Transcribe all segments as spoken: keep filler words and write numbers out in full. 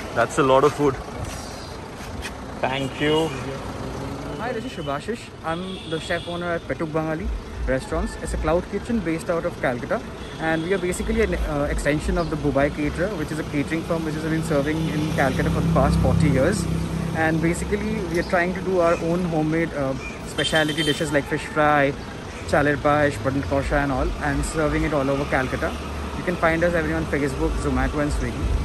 That's a lot of food. Thank you. Hi, this is Shubhashish. I'm the chef owner at Petuk Bangali Restaurants. It's a cloud kitchen based out of Calcutta, and we are basically an uh, extension of the Bubai Caterer, which is a catering firm which has been serving in Calcutta for the past forty years. And basically, we are trying to do our own homemade uh, specialty dishes like fish fry, chaler pash, button kosha, and all, and serving it all over Calcutta. You can find us every on Facebook, Zomato, and Swiggy.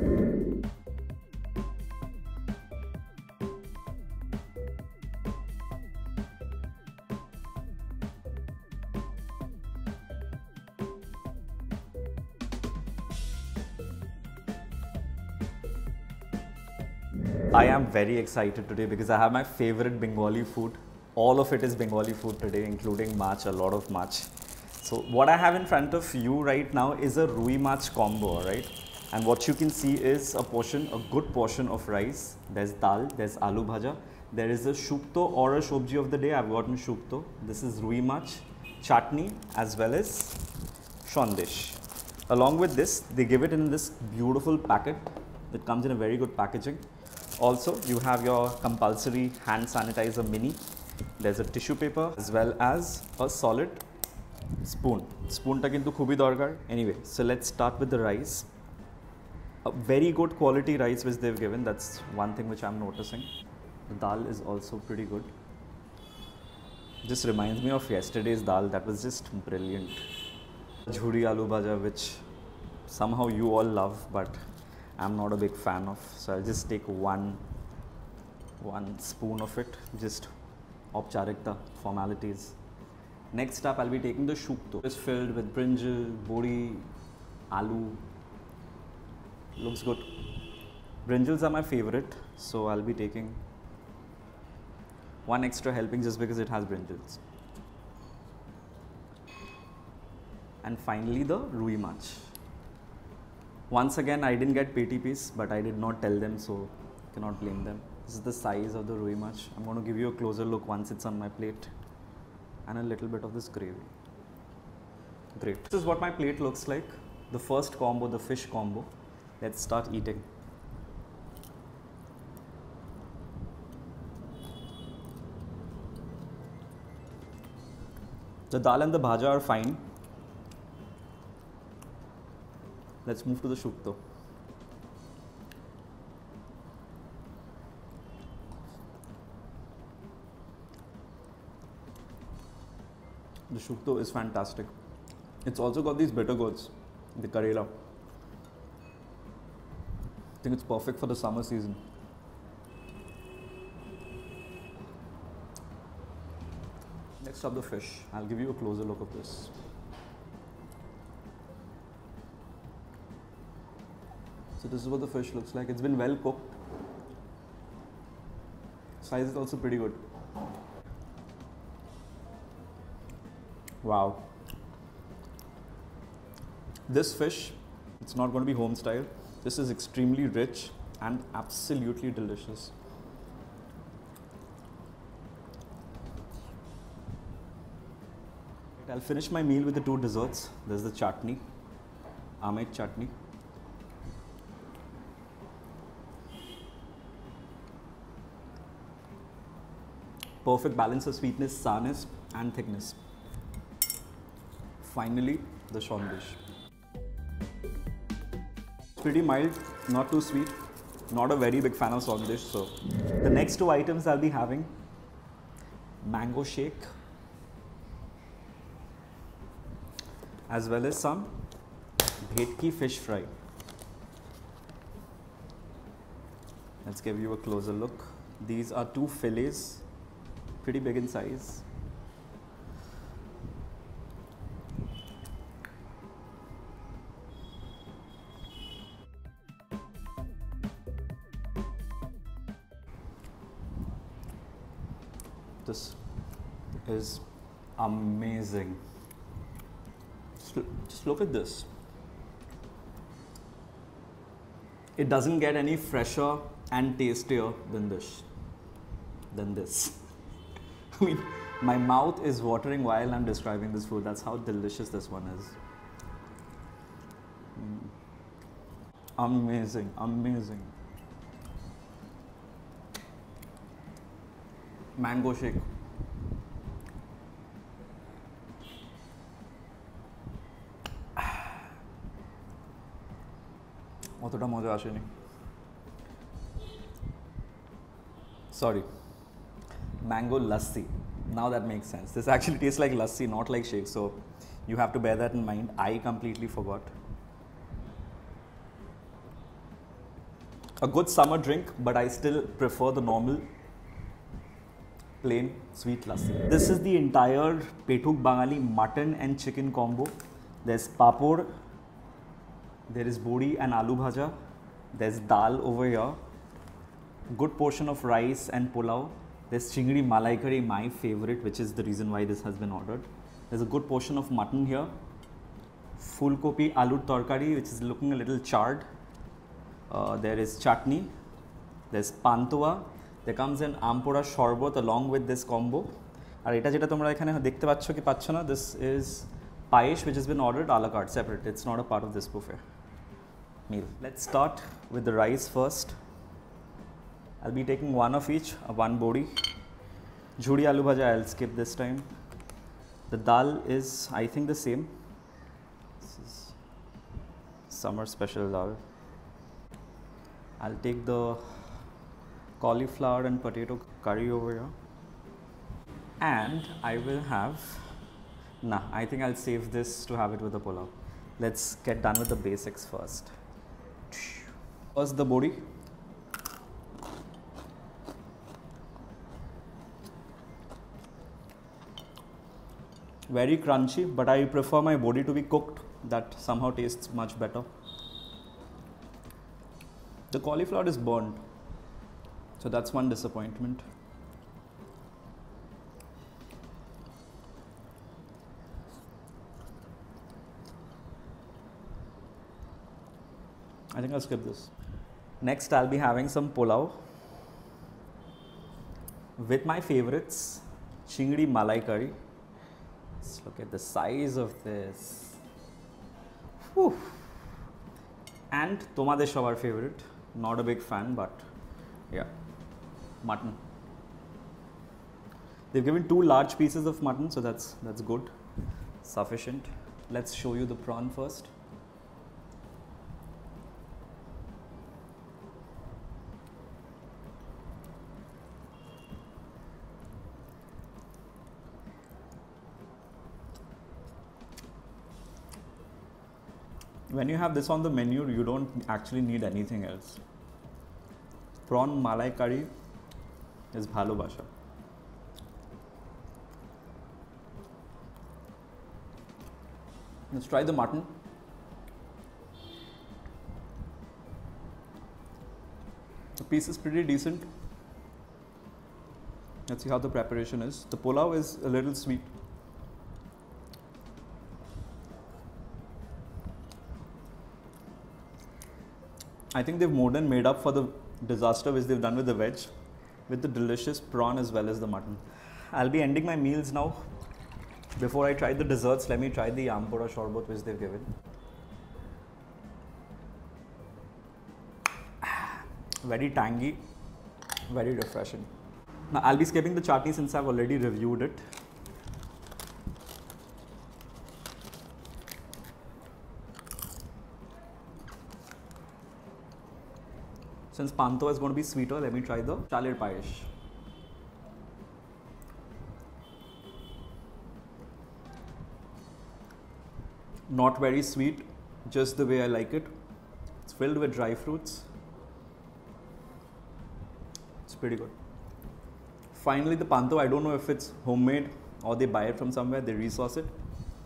I am very excited today because I have my favorite Bengali food. All of it is Bengali food today, including mach, a lot of mach. So what I have in front of you right now is a Rui Mach combo, right? And what you can see is a portion, a good portion of rice. There's dal, there's aloo bhaja. There is a shukto or a shobji of the day. I've gotten shukto. This is Rui Mach, chutney, as well as shondish. Along with this, they give it in this beautiful packet that comes in a very good packaging. Also, you have your compulsory hand sanitizer mini. There's a tissue paper as well as a solid spoon. Spoon ta kintu khubi dorkar. Anyway, so let's start with the rice. A very good quality rice which they've given. That's one thing which I'm noticing. The dal is also pretty good. Just reminds me of yesterday's dal. That was just brilliant. Jhuri aloo bhaja, which somehow you all love, but I'm not a big fan of, so I'll just take one one spoon of it, just opcharikta, formalities. Next up, I'll be taking the shukto. It's filled with brinjal, bodi, aloo. Looks good. Brinjals are my favorite, so I'll be taking one extra helping just because it has brinjals. And finally, the Rui Mach. Once again, I didn't get peti piece, but I did not tell them, so cannot blame them. This is the size of the Rui Mach. I'm going to give you a closer look once it's on my plate. And a little bit of this gravy. Great. This is what my plate looks like. The first combo, the fish combo. Let's start eating. The dal and the bhaja are fine. Let's move to the shukto. The shukto is fantastic. It's also got these bitter gourds, the karela. I think it's perfect for the summer season. Next up, the fish. I'll give you a closer look of this. So this is what the fish looks like. It's been well cooked. Size is also pretty good. Wow. This fish, it's not going to be home style. This is extremely rich and absolutely delicious. I'll finish my meal with the two desserts. There's the chutney, Amet chutney. Perfect balance of sweetness, sourness and thickness. Finally, the shondish. Pretty mild, not too sweet. Not a very big fan of shondish. So the next two items I'll be having, mango shake as well as some bhetki fish fry. Let's give you a closer look. These are two fillets. Pretty big in size. This is amazing. Just look at this. It doesn't get any fresher and tastier than this. Than this. I mean, my mouth is watering while I'm describing this food. That's how delicious this one is. Mm. Amazing, amazing. mango shake. অতটা মজা আসেনি। Sorry. Mango lassi. Now that makes sense. This actually tastes like lassi, not like shake. So you have to bear that in mind. I completely forgot. A good summer drink, but I still prefer the normal plain sweet lassi. This is the entire Petuk Bangali mutton and chicken combo. There's papor, there is bodi and aloo bhaja, there's dal over here, good portion of rice and pulao, there's chingri malai curry, my favorite, which is the reason why this has been ordered. There's a good portion of mutton here, full kopi aloo tarkari, which is looking a little charred. Uh, there is chutney, there's pantua, there comes an ampora shorbat along with this combo. আর এটা যেটা তোমরা এখানে দেখতে পাচ্ছ কি পাচ্ছ না, this is payesh which has been ordered a la carte separate. It's not a part of this buffet meal. Let's start with the rice first. I'll be taking one of each, uh, one bodi. Jhudi aloo bhaja I'll skip this time. The dal is I think the same. This is summer special dal. I'll take the cauliflower and potato curry over here, and I will have, nah, I think I'll save this to have it with the pulao. Let's get done with the basics first. First the bodi. Very crunchy, but I prefer my bodi to be cooked. That somehow tastes much better. The cauliflower is burned, so that's one disappointment. I think I'll skip this. Next, I'll be having some pulao with my favorites, chingri malai curry. Let's look at the size of this. Whew. And tomadesh our favorite. Not a big fan, but yeah, mutton. They've given two large pieces of mutton, so that's that's good, sufficient. Let's show you the prawn first. When you have this on the menu, you don't actually need anything else. Prawn malai curry is bhalobasha. Let's try the mutton. The piece is pretty decent. Let's see how the preparation is. The pulao is a little sweet. I think they've more than made up for the disaster which they've done with the veg, with the delicious prawn as well as the mutton. I'll be ending my meals now. Before I try the desserts, let me try the ampora shorbat which they've given. Very tangy, very refreshing. Now I'll be skipping the chutney since I've already reviewed it. Since panto is going to be sweeter, let me try the chalir payesh. Not very sweet, just the way I like it. It's filled with dry fruits. It's pretty good. Finally, the panto, I don't know if it's homemade or they buy it from somewhere, they resource it.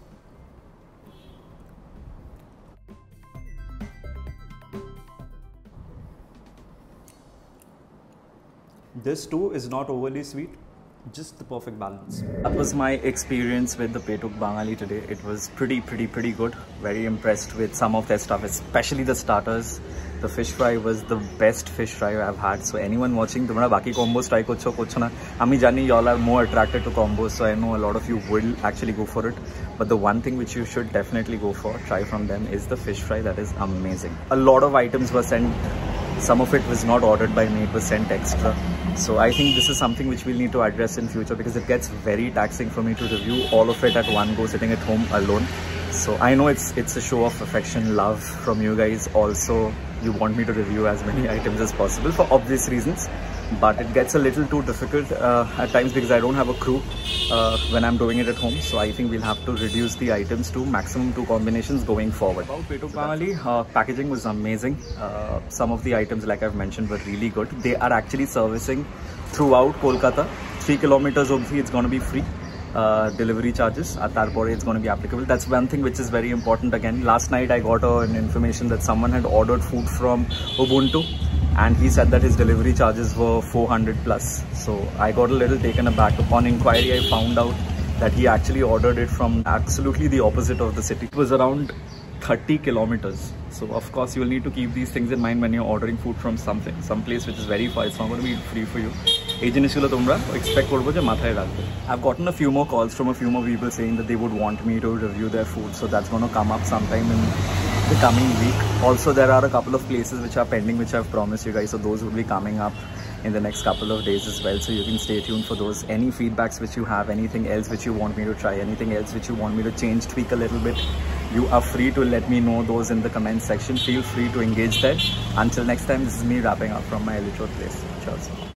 This too is not overly sweet, just the perfect balance. That was my experience with the Petuk Bangali today. It was pretty, pretty, pretty good. Very impressed with some of their stuff, especially the starters. The fish fry was the best fish fry I've had. So anyone watching, tumra baki combos try kocho kocho na. Ami jani y'all are more attracted to combos, so I know a lot of you will actually go for it. But the one thing which you should definitely go for, try from them, is the fish fry. That is amazing. A lot of items were sent. Some of it was not ordered by me, it was sent extra. So I think this is something which we'll need to address in future, because it gets very taxing for me to review all of it at one go, sitting at home alone. So I know it's it's a show of affection, love from you guys. Also, you want me to review as many items as possible for obvious reasons, but it gets a little too difficult uh, at times because I don't have a crew uh, when I'm doing it at home. So I think we'll have to reduce the items to maximum two combinations going forward. About Petuk Bangali, uh, packaging was amazing. Uh, some of the items, like I've mentioned, were really good. They are actually servicing throughout Kolkata. Three kilometers obviously it's going to be free. Uh, delivery charges at Tarpore, it's going to be applicable. That's one thing which is very important. Again, last night I got uh, an information that someone had ordered food from Ubuntu, and he said that his delivery charges were four hundred plus. So I got a little taken aback. Upon inquiry, I found out that he actually ordered it from absolutely the opposite of the city. It was around thirty kilometers. So of course you will need to keep these things in mind when you're ordering food from something, some place which is very far. It's not going to be free for you. Expect I've gotten a few more calls from a few more people saying that they would want me to review their food. So that's going to come up sometime in the coming week. Also, there are a couple of places which are pending, which I've promised you guys. So those will be coming up in the next couple of days as well. So you can stay tuned for those. Any feedbacks which you have, anything else which you want me to try, anything else which you want me to change, tweak a little bit, you are free to let me know those in the comment section. Feel free to engage there. Until next time, this is me wrapping up from my Elite Road place. Cheers.